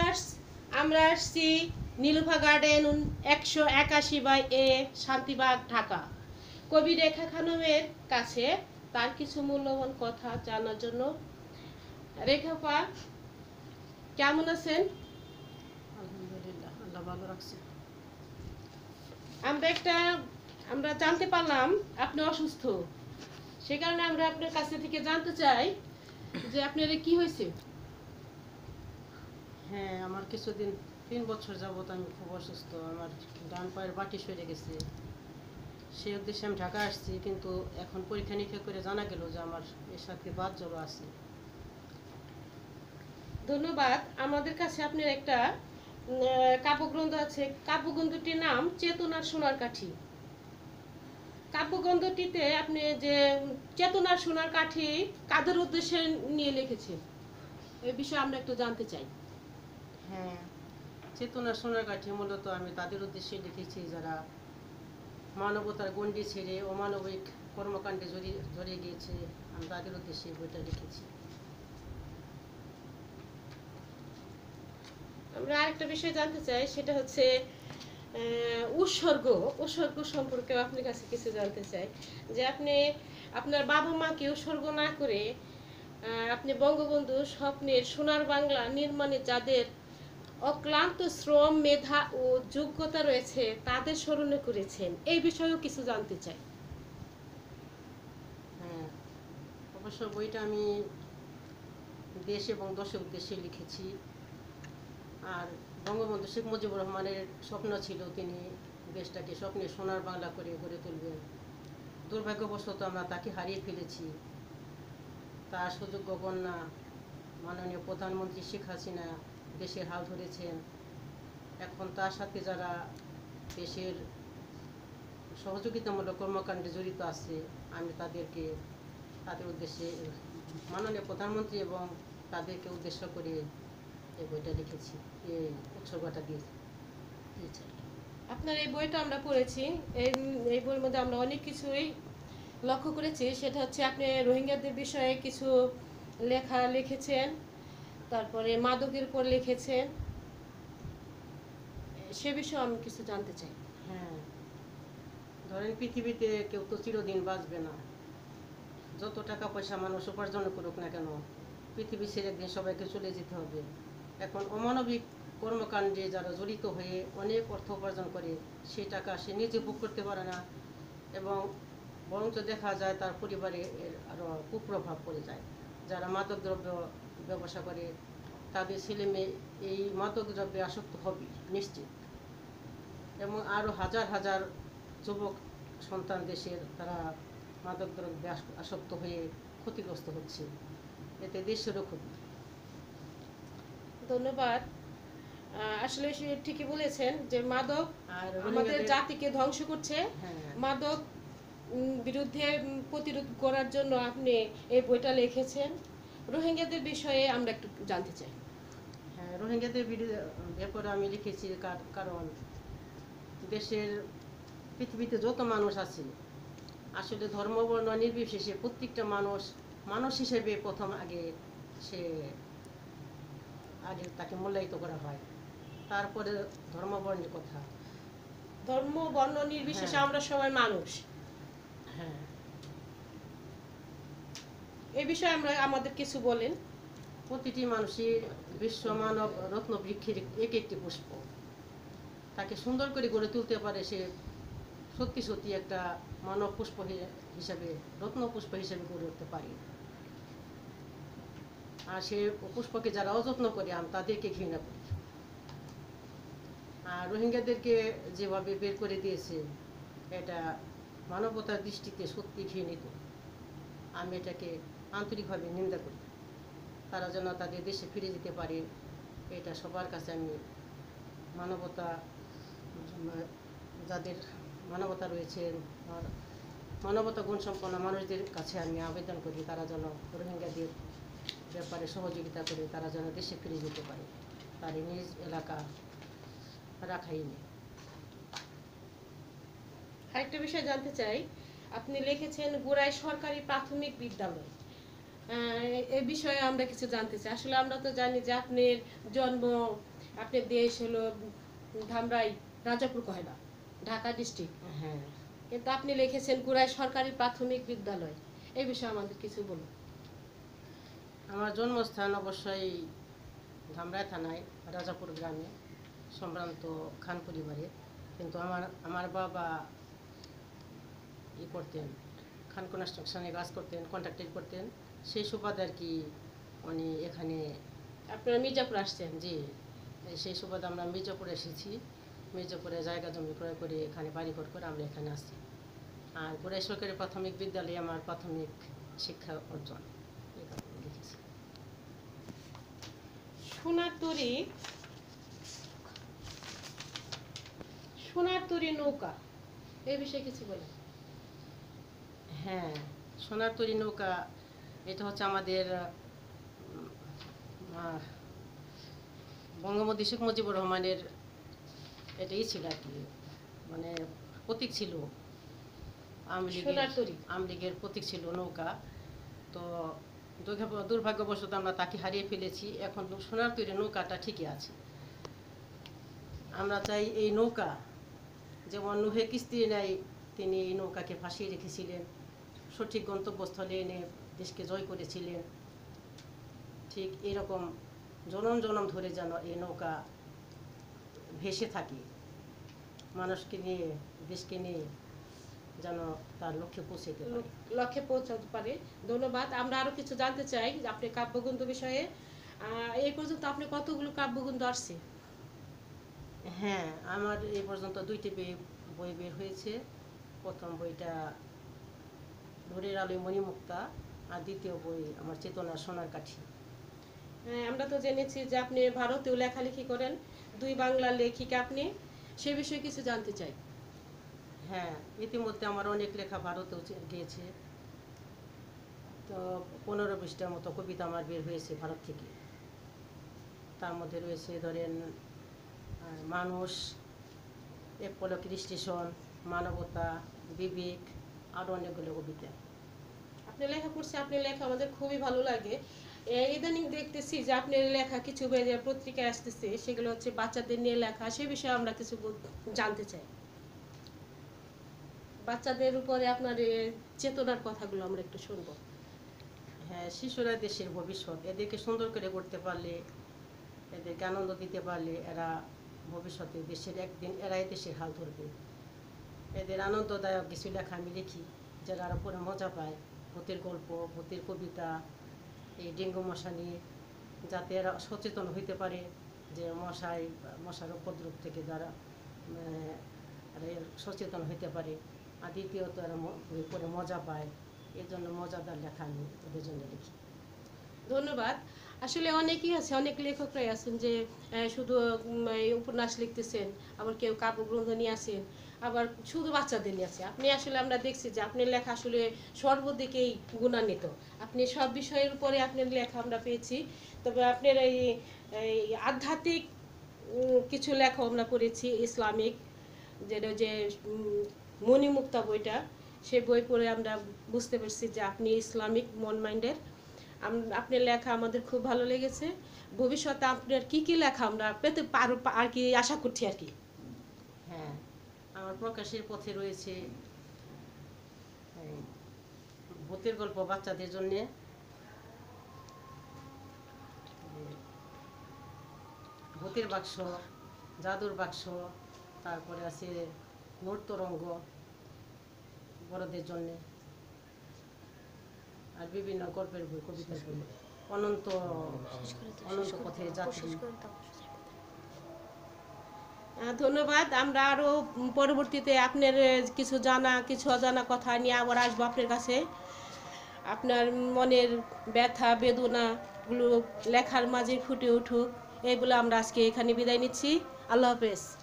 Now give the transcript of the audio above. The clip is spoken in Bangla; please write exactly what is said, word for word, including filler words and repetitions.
ভিউয়ার্স, আমরা আসছি নীলুফা গার্ডেন একশো একাশি বাই এ, শান্তিবাগ, ঢাকা। কবি রেখা খানমের কাছে তার কিছু মূল্যবান কথা জানার জন্য। রেখাপা, কেমন আছেন? আলহামদুলিল্লাহ, আল্লাহ ভালো রাখছে। আমরা একটা আমরা জানতে পারলাম আপনি অসুস্থ, সে কারণে আমরা আপনার কাছে থেকে জানতে চাই যে আপনার কি হয়েছে। হ্যাঁ, আমার কিছুদিন তিন বছর যাবত আমি খুব অসুস্থ। আমার ডান পায়ের বাটি সরে গেছে। সেই উদ্দেশ্যে আমি ঢাকা আসছি, কিন্তু এখন পরীক্ষা নিরীক্ষা করে জানা গেল যে আমার এর সাথে বাত জ্বর আছে। ধন্যবাদ। আমাদের কাছে আপনার একটা কাব্যগ্রন্থ আছে। কাব্যগ্রন্থটির নাম চেতনার সোনার কাঠি। কাব্যগ্রন্থটিতে আপনি যে চেতনার সোনার কাঠি কাদের উদ্দেশ্যে নিয়ে লিখেছেন, এই বিষয়ে আমরা একটু জানতে চাই। হ্যাঁ, চেতনার সোনার কাঠি মূলত আমি তাদের উদ্দেশ্যে লিখেছি যারা মানবতার গণ্ডি ছেড়ে অমানবিক কর্মকাণ্ডে জড়িয়ে জড়িয়ে গিয়েছে। আমি তাদের উদ্দেশ্যে বইটা লিখেছি। আমরা আরেকটা বিষয় জানতে চাই, সেটা হচ্ছে উৎসর্গ। উৎসর্গ সম্পর্কে আপনার কাছে কিছু জানতে চাই, যে আপনি আপনার বাবা মাকে উৎসর্গ না করে আপনি বঙ্গবন্ধু স্বপ্নের সোনার বাংলা নির্মাণে যাদের অক্লান্ত শ্রম, মেধা ও যোগ্যতা রয়েছে তাদের স্মরণে করেছেন, এই বিষয়েও কিছু জানতে চাই। হ্যাঁ, অবশ্য বইটা আমি দেশ এবং দশের উদ্দেশ্যে লিখেছি। আর বঙ্গবন্ধু শেখ মুজিবুর রহমানের স্বপ্ন ছিল তিনি দেশটাকে স্বপ্নের সোনার বাংলা করে গড়ে তুলবেন। দুর্ভাগ্যবশত আমরা তাকে হারিয়ে ফেলেছি। তার সুযোগ্য কন্যা মাননীয় প্রধানমন্ত্রী শেখ হাসিনা দেশের হাল ধরেছেন। এখন তার সাথে যারা দেশের সহযোগিতামূলক কর্মকাণ্ডে জড়িত আছে, আমি তাদেরকে তাদের উদ্দেশ্যে মাননীয় প্রধানমন্ত্রী এবং তাদেরকে উদ্দেশ্য করে এই বইটা লিখেছি, এই উৎসর্গটা দিয়েছি। আপনার এই বইটা আমরা পড়েছি। এই এই বইয়ের মধ্যে আমরা অনেক কিছুই লক্ষ্য করেছি। সেটা হচ্ছে আপনি রোহিঙ্গাদের বিষয়ে কিছু লেখা লিখেছেন, তারপরে মাদকের উপর লিখেছেন, সে বিষয়ে আমি কিছু জানতে চাই। হ্যাঁ, ধরেন পৃথিবীতে কেউ তো চিরদিন বাঁচবে না। যত টাকা পয়সা মানুষ উপার্জন করুক না কেন, পৃথিবী ছেড়ে একদিন সবাইকে চলে যেতে হবে। এখন অমানবিক কর্মকাণ্ডে যারা জড়িত হয়ে অনেক অর্থ উপার্জন করে, সেই টাকা সে নিজে ভোগ করতে পারে না, এবং বরঞ্চ দেখা যায় তার পরিবারে এর আরও কুপ্রভাব পড়ে যায়। যারা মাদকদ্রব্য ব্যবসা করে তাদের ছেলে মেয়ে এই মাদকদ্রব্যে আসক্ত হবে নিশ্চিত, এবং আরও হাজার হাজার যুবক সন্তান দেশের তারা মাদকদ্রব্যে আসক্ত হয়ে ক্ষতিগ্রস্ত হচ্ছে। এতে দেশেরও ক্ষতি। ধন্যবাদ। আসলে সে ঠিকই বলেছেন যে মাদক আর আমাদের জাতিকে ধ্বংস করছে। হ্যাঁ, মাদক বিরুদ্ধে প্রতিরোধ করার জন্য আপনি এই বইটা লিখেছেন। রোহিঙ্গাদের বিষয়ে আমরা একটু জানতে চাই। হ্যাঁ, রোহিঙ্গাদের ব্যাপারে আমি লিখেছি কারণ দেশের পৃথিবীতে যত মানুষ আছে আসলে ধর্ম বর্ণ নির্বিশেষে প্রত্যেকটা মানুষ মানুষ হিসেবে প্রথম আগে সে আগে তাকে মূল্যায়িত করা হয়, তারপরে ধর্ম বর্ণের কথা। ধর্ম বর্ণ নির্বিশেষে আমরা সবাই মানুষ। হ্যাঁ, এই বিষয়ে আমরা আমাদের কিছু বলেন। প্রতিটি মানুষই বিশ্ব মানব রত্ন বৃক্ষের এক একটি পুষ্প। তাকে সুন্দর করে গড়ে তুলতে পারে সে সত্যি সত্যি একটা মানব পুষ্প হিসাবে, রত্ন পুষ্প হিসেবে গড়ে উঠতে পারে। আর সে পুষ্পকে যারা অযত্ন করে আমি তাদেরকে ঘৃণা করি। আর রোহিঙ্গাদেরকে যেভাবে বের করে দিয়েছে এটা মানবতার দৃষ্টিতে সত্যি ঘৃণিত। আমি এটাকে আন্তরিকভাবে নিন্দা করি। তারা যেন তাদের দেশে ফিরে যেতে পারে, এটা সবার কাছে আমি মানবতা যাদের মানবতা রয়েছে আর মানবতা গুণসম্পন্ন মানুষদের কাছে আমি আবেদন করি তারা যেন রোহিঙ্গাদের ব্যাপারে সহযোগিতা করে তারা যেন দেশে ফিরে যেতে পারে, তার নিজ এলাকা রাখাই নেই। আরেকটা বিষয় জানতে চাই, আপনি লিখেছেন গোড়ায় সরকারি প্রাথমিক বিদ্যালয়, এই বিষয়ে আমরা কিছু জানতে চাই। আসলে আমরা তো জানি যে আপনার জন্ম আপনার দেশ হলো ধামরাই রাজাপুর কয়লা, ঢাকা ডিস্ট্রিক্ট। হ্যাঁ, কিন্তু আপনি লিখেছেন কুড়াই সরকারি প্রাথমিক বিদ্যালয়, এই বিষয়ে আমাদের কিছু বলুন। আমার জন্মস্থান অবশ্যই ধামরাই থানায় রাজাপুর গ্রামে, সম্ভ্রান্ত খান পরিবারে। কিন্তু আমার আমার বাবা ই করতেন, খান কনস্ট্রাকশনে কাজ করতেন, কন্ট্রাক্টর করতেন। সেই সুবাদে আর কি উনি এখানে, আপনারা মির্জাপুর আসছেন? জি, সেই সুবাদে আমরা মির্জাপুরে এসেছি। মির্জাপুরে জায়গা জমি ক্রয় করে এখানে বাড়িঘর করে আমরা এখানে আসছি। আর কুড়াই সরকারি প্রাথমিক বিদ্যালয়ে আমার প্রাথমিক শিক্ষা অর্জন, এই কারণে লিখেছি। সোনার তরী, সোনার তরী নৌকা, এই বিষয়ে কিছু বলেন। হ্যাঁ, সোনার তরী নৌকা, এটা হচ্ছে আমাদের উম, আহ, বঙ্গবন্ধু শেখ মুজিবুর রহমানের এটাই ছিল আর কি, মানে প্রতীক ছিল। আওয়ামী লীগের সোনার তরী। আওয়ামী লীগের প্রতীক ছিল নৌকা। তো দুর্ভাগ্য- দুর্ভাগ্যবশত আমরা তাকে হারিয়ে ফেলেছি। এখন তো সোনার তৈরি নৌকাটা ঠিকই আছে। আমরা চাই এই নৌকা, যেমন নুহে কিস্তি নেয় তিনি এই নৌকাকে ভাসিয়ে রেখেছিলেন, সঠিক গন্তব্যস্থলে এনে দেশকে জয় করেছিলেন। ঠিক এরকম জনম জনম ধরে যেন এই নৌকা ভেসে থাকে, মানুষকে নিয়ে, দেশকে নিয়ে যেন তার লক্ষ্যে পৌঁছতে পারে। লক্ষ্যে পৌঁছাতে পারে। ধন্যবাদ। আমরা আরো কিছু জানতে চাই যে আপনি কাব্যগ্রন্থ বিষয়ে, আহ, এই পর্যন্ত আপনি কতগুলো কাব্যগ্রন্থ আসছে? হ্যাঁ, আমার এই পর্যন্ত দুইটি বে- বই বের হয়েছে। প্রথম বইটা ভোরের আলোয় মণিমুক্তা, আর দ্বিতীয় বই আমার চেতনা সোনার কাঠি। হ্যাঁ, আমরা তো জেনেছি যে আপনি ভারতেও লেখালেখি করেন, দুই বাংলার লেখিকা আপনি, সে বিষয়ে কিছু জানতে চাই। হ্যাঁ, ইতিমধ্যে আমার অনেক লেখা ভারতেও চে- গিয়েছে। তো পনেরো বিশটার মতো কবিতা আমার বের হয়েছে ভারত থেকে। তার মধ্যে রয়েছে ধরেন আহ, মানুষ, এক পলকের স্টেশন, মানবতা, বিবেক, আরও অনেকগুলো কবিতা। আপনি লেখা পড়ছে, আপনি লেখা আমাদের খুবই ভালো লাগে। এ, ইদানিং দেখতেছি যে আপনার লেখা কিছু বে- পত্রিকায় আসতেছে, সেগুলো হচ্ছে বাচ্চাদের নিয়ে লেখা, সে বিষয়ে আমরা কিছু বল- জানতে চাই। বাচ্চাদের উপরে আপনার এ, চেতনার কথাগুলো আমরা একটু শুনবো। হ্যাঁ, শিশুরা দেশের ভবিষ্যৎ। এদেরকে সুন্দর করে করতে পারলে, এদেরকে আনন্দ দিতে পারলে এরা ভবিষ্যতে দেশের একদিন এরাই দেশের হাল ধরবে। এদের আনন্দদায়ক কিছু লেখা আমি লিখি, যারা আরও পরে মজা পায়। ভূতের গল্প, ভূতের কবিতা, এই ডেঙ্গু মশা নিয়ে, যাতে এরা সচেতন হইতে পারে যে মশাই মশার উপদ্রব থেকে যারা আহ, এরা সচেতন হইতে পারে। আর দ্বিতীয়ত এরা ম- বই পড়ে মজা পায়, এর জন্য মজাদার লেখা আমি ওদের জন্য লিখি। ধন্যবাদ। আসলে অনেকেই আছে, অনেক লেখকরাই আছেন যে আহ, শুধু উম, এই উপন্যাস লিখতেছেন, আবার কেউ কাব্যগ্রন্থ নিয়ে আসেন, আবার শুধু বাচ্চাদের নিয়ে আছে। আপনি আসলে আমরা দেখছি যে আপনার লেখা আসলে সর্বদিকেই গুণান্বিত। আপনি সব বিষয়ের উপরে আপনার লেখা আমরা পেয়েছি। তবে আপনার এই এই আধ্যাত্মিক উম, কিছু লেখা আমরা পড়েছি, ইসলামিক, যেটা যে উম, মণিমুক্তা বইটা, সেই বই পড়ে আমরা বুঝতে পারছি যে আপনি ইসলামিক মন মাইন্ডের। আম- আপনার লেখা আমাদের খুব ভালো লেগেছে। ভবিষ্যতে আপনার কি কি লেখা আমরা পেতে পারো আর কি আশা করছি আর কি। হ্যাঁ, আমার প্রকাশের পথে রয়েছে এই ভূতের গল্প বাচ্চাদের জন্যে, ভূতের বাক্স, জাদুর বাক্স, তারপরে আছে নূরতরঙ্গ বড়দের জন্যে, আর বিভিন্ন গল্পের বই, কবিতার বই, অনন্ত অনন্ত পথে যাত্রী। আহ, ধন্যবাদ। আমরা আরও পরবর্তীতে আপনার আহ, কিছু জানা কিছু অজানা কথা নিয়ে আবার আসবো আপনার কাছে। আপনার মনের ব্যথা বেদনাগুলো লেখার মাঝে ফুটে উঠুক, এইগুলো আমরা আজকে এখানে বিদায় নিচ্ছি। আল্লাহ হাফেজ।